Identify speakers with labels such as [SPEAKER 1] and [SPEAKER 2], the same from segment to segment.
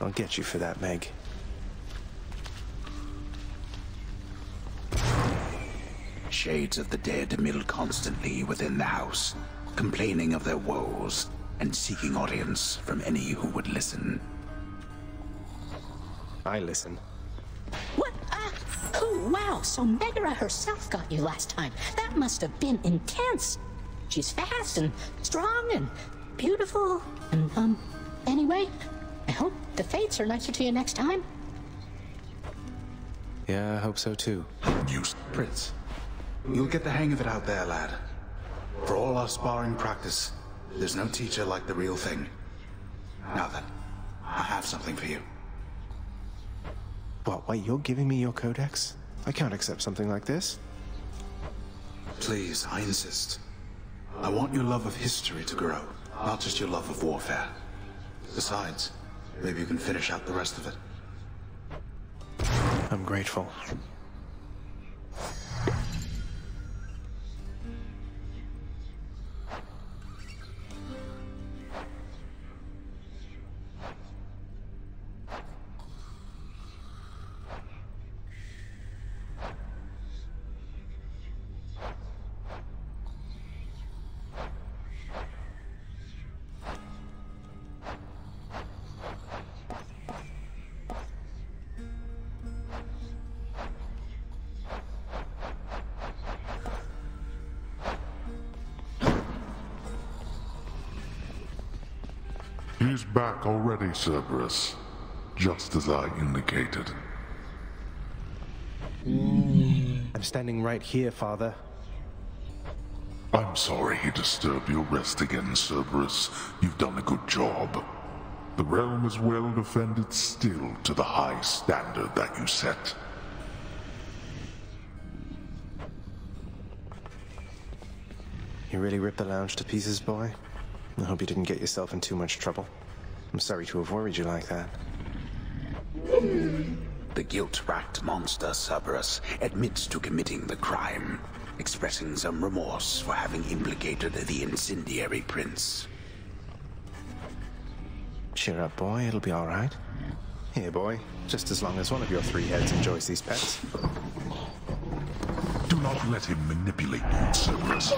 [SPEAKER 1] I'll get you for that, Meg.
[SPEAKER 2] Shades of the dead mill constantly within the house, complaining of their woes and seeking audience from any who would listen.
[SPEAKER 1] I listen.
[SPEAKER 3] What? Oh, wow. So Megara herself got you last time. That must have been intense. She's fast and strong and beautiful. And, anyway, I hope the fates are nicer to you next time.
[SPEAKER 1] Yeah, I hope so too.
[SPEAKER 2] Prince, you'll get the hang of it out there, lad. For all our sparring practice, there's no teacher like the real thing. Now then, I have something for you.
[SPEAKER 1] What, wait, you're giving me your codex? I can't accept something like this.
[SPEAKER 2] Please, I insist. I want your love of history to grow, not just your love of warfare. Besides, maybe you can finish out the rest of it.
[SPEAKER 1] I'm grateful.
[SPEAKER 4] He's back already, Cerberus. Just as I indicated.
[SPEAKER 1] I'm standing right here, Father.
[SPEAKER 4] I'm sorry he disturbed your rest again, Cerberus. You've done a good job. The realm is well defended still to the high standard that you set.
[SPEAKER 1] You really ripped the lounge to pieces, boy? I hope you didn't get yourself in too much trouble. I'm sorry to have worried you like that.
[SPEAKER 2] The guilt-racked monster Cerberus admits to committing the crime, expressing some remorse for having implicated the incendiary prince.
[SPEAKER 1] Cheer up, boy. It'll be all right. Here, boy. Just as long as one of your three heads enjoys these pets.
[SPEAKER 4] Do not let him manipulate you, Cerberus.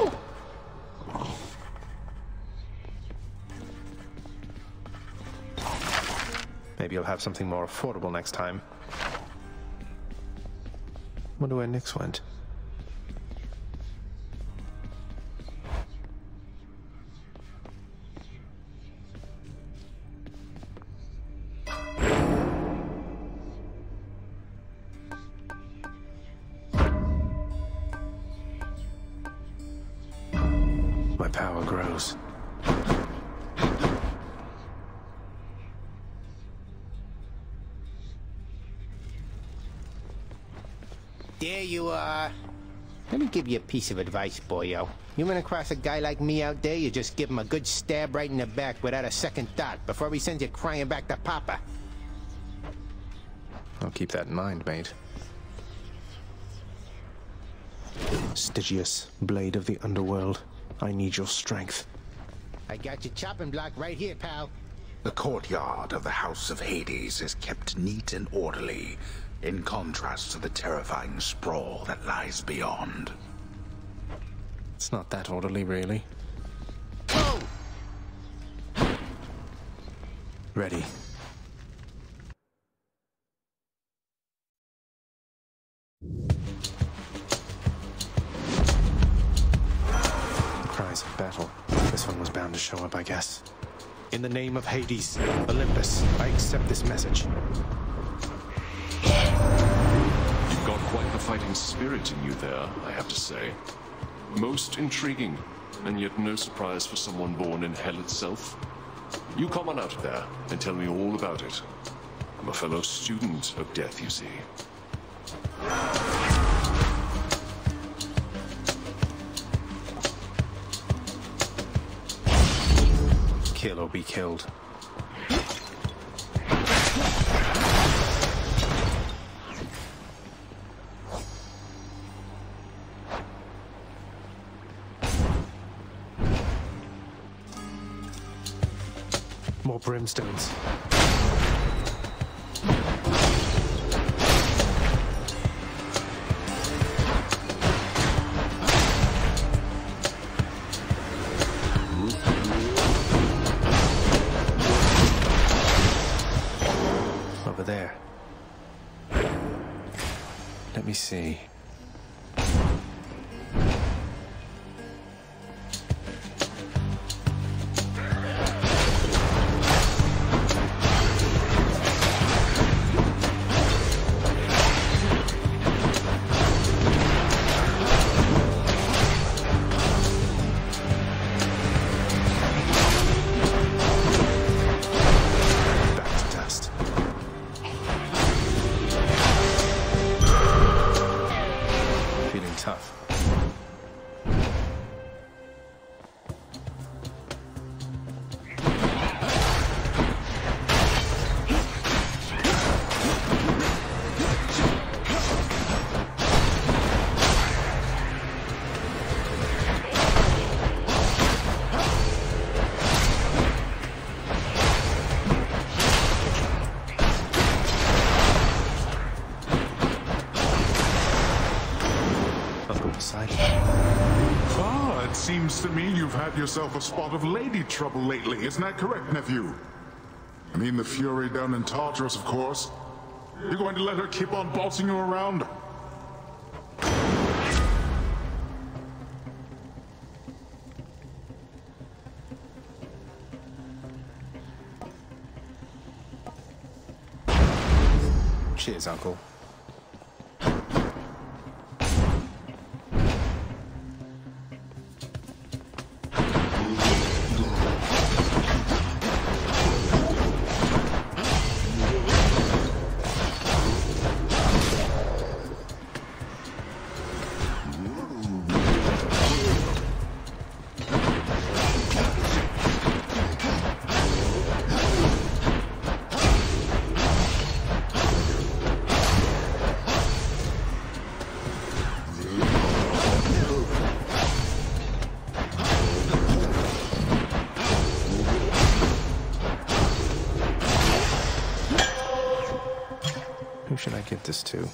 [SPEAKER 1] Maybe you'll have something more affordable next time. Wonder where Nyx went. My power grows.
[SPEAKER 5] There you are. Let me give you a piece of advice, boyo. You run across a guy like me out there, you just give him a good stab right in the back without a second thought before he sends you crying back to Papa.
[SPEAKER 1] I'll keep that in mind, mate. Stygius, blade of the underworld, I need your strength.
[SPEAKER 5] I got your chopping block right here, pal.
[SPEAKER 2] The courtyard of the House of Hades is kept neat and orderly, in contrast to the terrifying sprawl that lies beyond.
[SPEAKER 1] It's not that orderly, really.
[SPEAKER 5] Oh!
[SPEAKER 1] Ready. Cries of battle. This one was bound to show up, I guess. In the name of Hades, Olympus, I accept this message.
[SPEAKER 6] You've got quite the fighting spirit in you there, I have to say. Most intriguing, and yet no surprise for someone born in hell itself. You come on out of there and tell me all about it. I'm a fellow student of death, you see.
[SPEAKER 1] Kill or be killed. More brimstones. Let me see.
[SPEAKER 4] Seems to me you've had yourself a spot of lady trouble lately. Isn't that correct, nephew? I mean the Fury down in Tartarus, of course. You're going to let her keep on bossing you around?
[SPEAKER 1] Cheers, Uncle. Who should I give this to?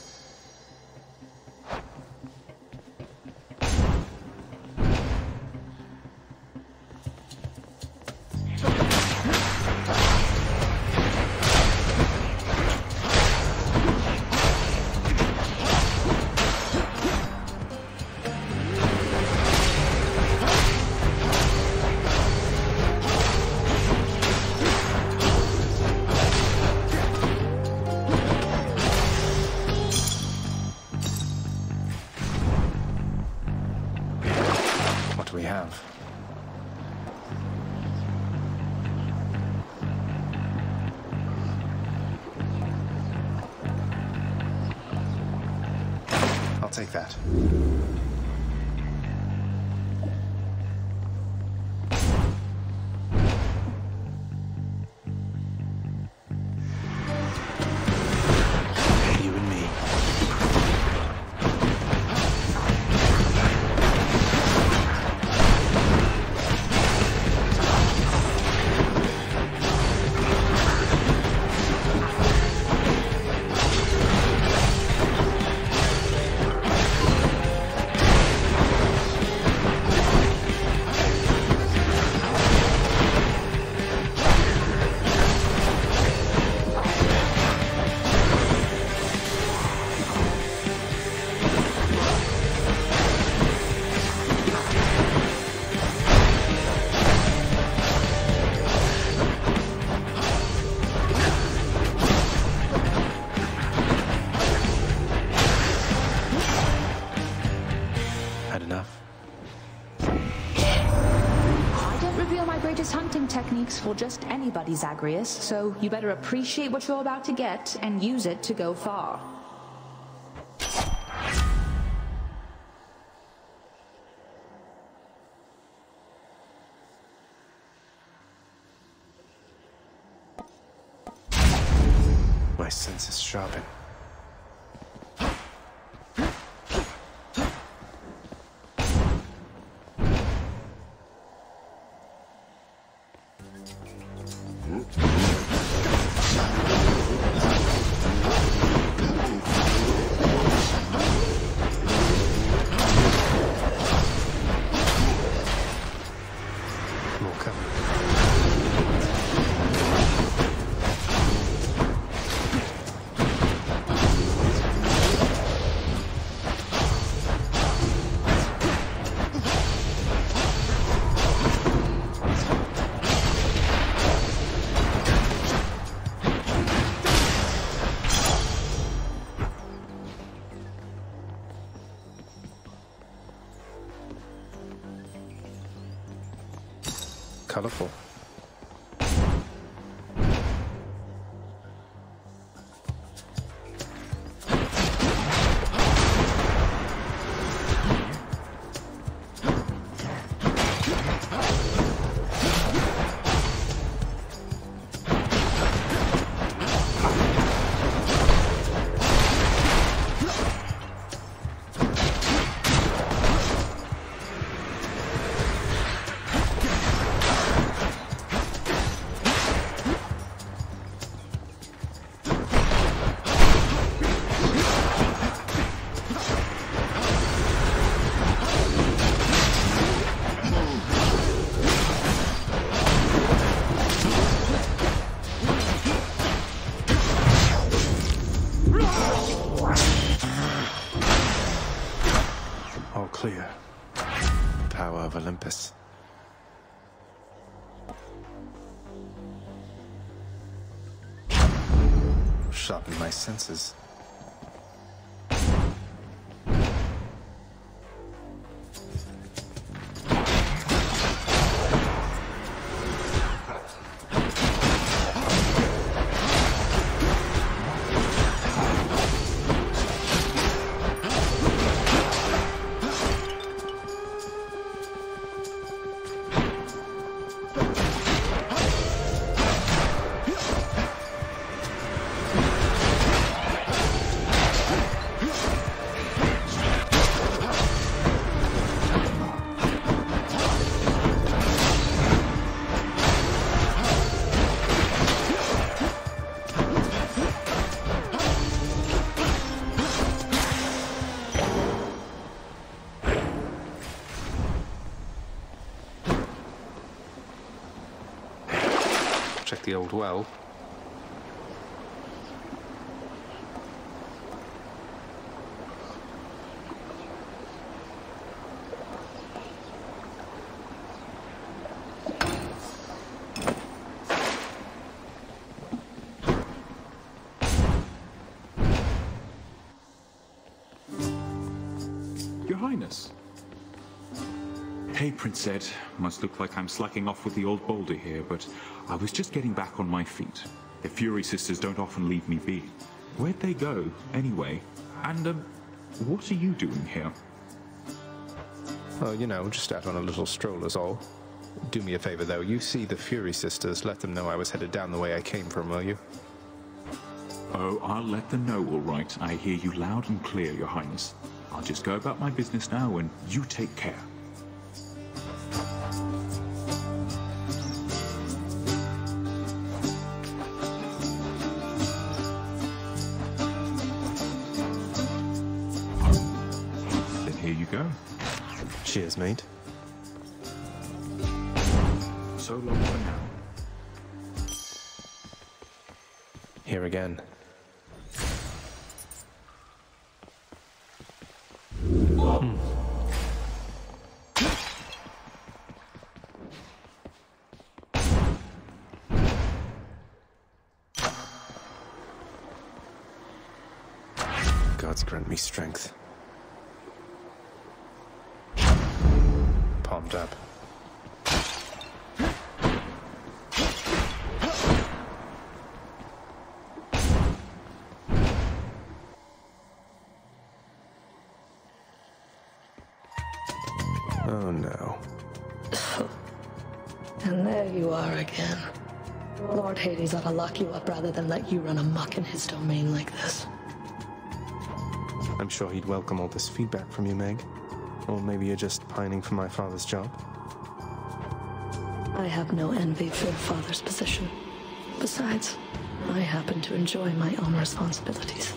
[SPEAKER 1] We have. I'll take that. You and me. Had enough?
[SPEAKER 7] I don't reveal my greatest hunting techniques for just anybody, Zagreus, so you better appreciate what you're about to get and use it to go far.
[SPEAKER 1] My senses sharpen. More cover. colorful. Clear. Power of Olympus. Sharpen my senses. Check the old well.
[SPEAKER 8] Your Highness. Hey, Prince Ed. Must look like I'm slacking off with the old boulder here, but I was just getting back on my feet. The Fury Sisters don't often leave me be. Where'd they go, anyway? And, what are you doing here?
[SPEAKER 1] Oh, you know, just out on a little stroll is all. Do me a favor, though. You see the Fury Sisters, let them know I was headed down the way I came from, will you?
[SPEAKER 8] Oh, I'll let them know, all right. I hear you loud and clear, Your Highness. I'll just go about my business now, and you take care. Go.
[SPEAKER 1] Cheers, mate.
[SPEAKER 8] So long for now.
[SPEAKER 1] Here again. Gods grant me strength. Palmed up. Oh no.
[SPEAKER 9] And there you are again. Lord Hades ought to lock you up rather than let you run amok in his domain like this.
[SPEAKER 1] I'm sure he'd welcome all this feedback from you, Meg. Or maybe you're just pining for my father's job?
[SPEAKER 9] I have no envy for your father's position. Besides, I happen to enjoy my own responsibilities.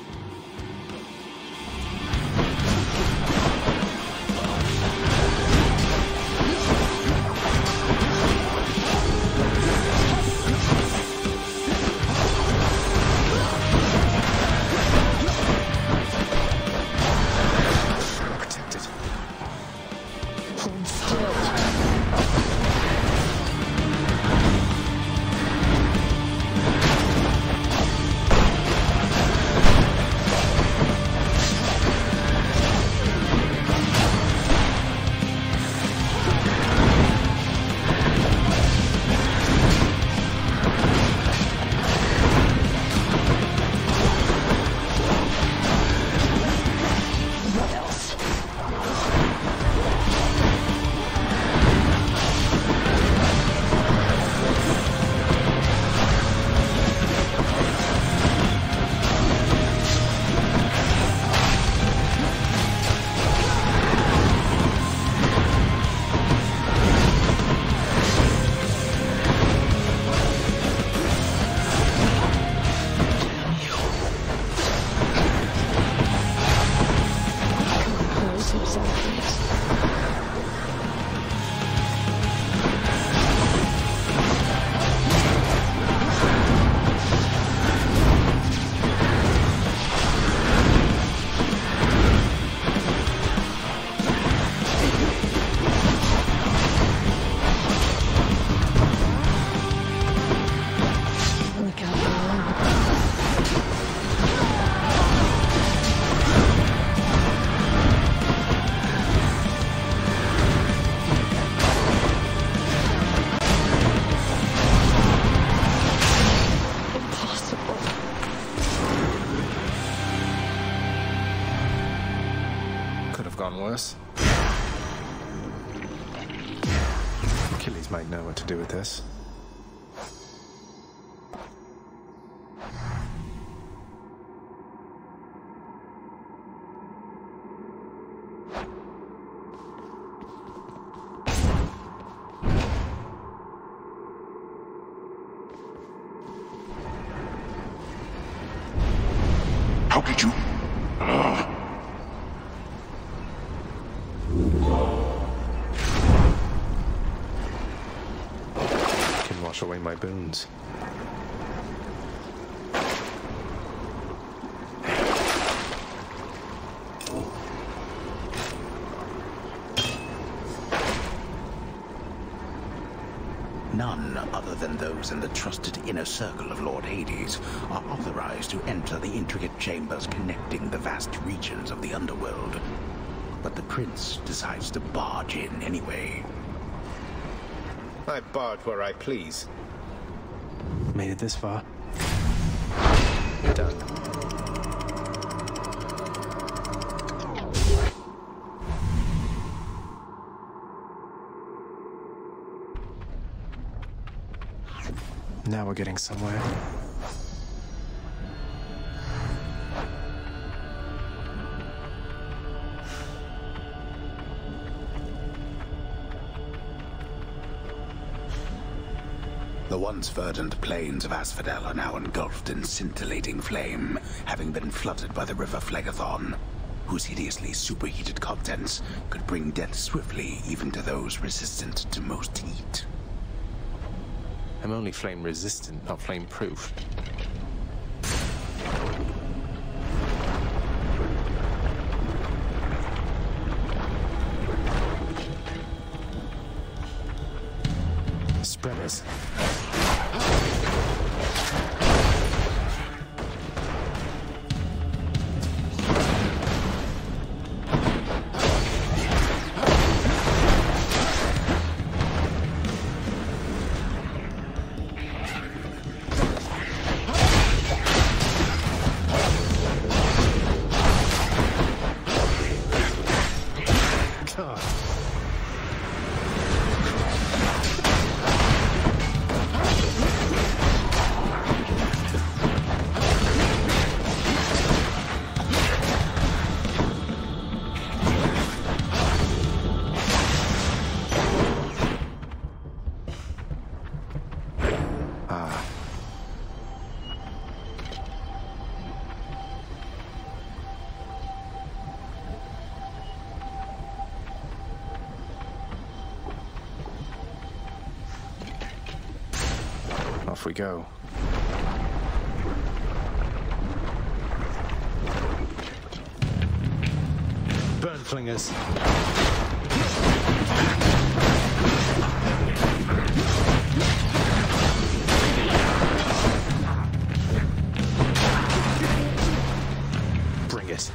[SPEAKER 9] Zagreus.
[SPEAKER 1] Worse. Achilles might know what to do with this.
[SPEAKER 4] How did you?
[SPEAKER 1] Wash away my boons.
[SPEAKER 2] None other than those in the trusted inner circle of Lord Hades are authorized to enter the intricate chambers connecting the vast regions of the underworld. But the prince decides to barge in anyway.
[SPEAKER 5] I barge where I please.
[SPEAKER 1] Made it this far. Done. Now we're getting somewhere.
[SPEAKER 2] The once verdant plains of Asphodel are now engulfed in scintillating flame, having been flooded by the river Phlegethon, whose hideously superheated contents could bring death swiftly even to those resistant to most heat.
[SPEAKER 1] I'm only flame resistant, not flame proof. Spreaders. Off we go. Burn flingers. Bring it.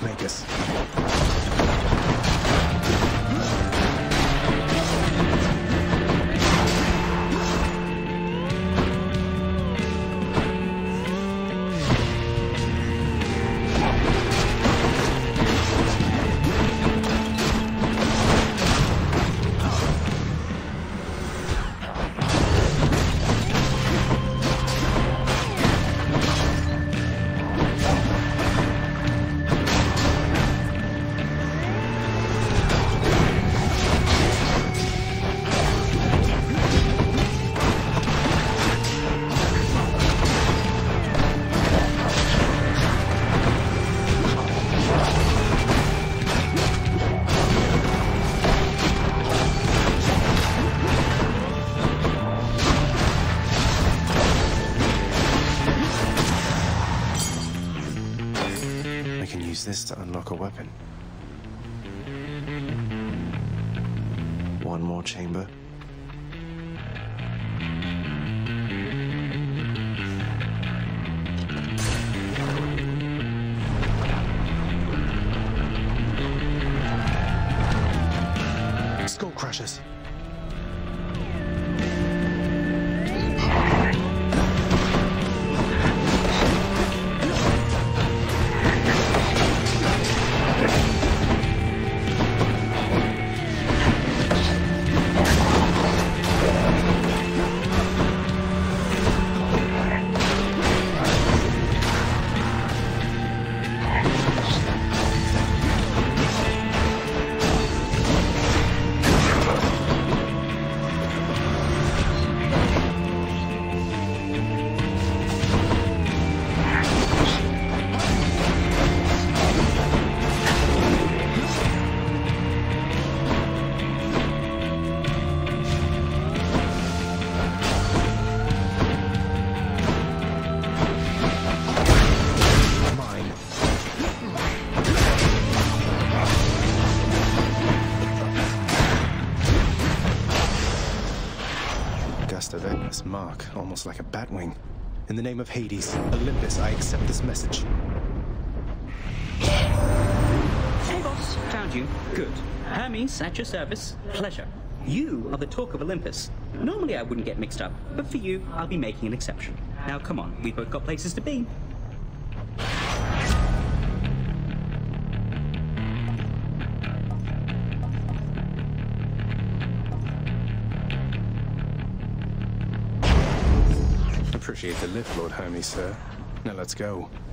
[SPEAKER 1] make us. This to unlock a weapon. One more chamber. Skull crushers. Mark, almost like a batwing. In the name of Hades, Olympus, I accept this message.
[SPEAKER 10] Hey boss, found you. Good. Hermes, at your service. Pleasure. You are the talk of Olympus. Normally I wouldn't get mixed up, but for you, I'll be making an exception. Now come on, we've both got places to be.
[SPEAKER 1] Appreciate the lift, Lord Hermes, sir. Now let's go.